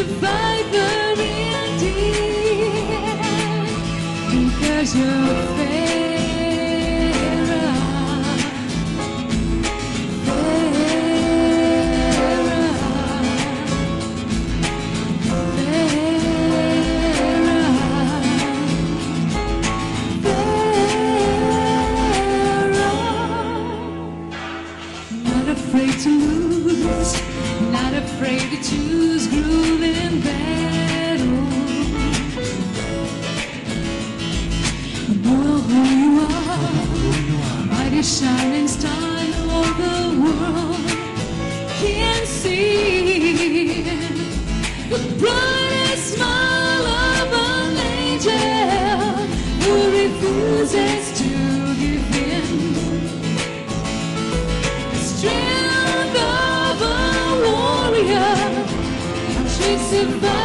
survivor indeed, because you're afraid to choose groove in battle. You know who you are, mighty shining star, all the world can see. The brightest smile of an angel who refuses to give in. The strength of a warrior, she survives.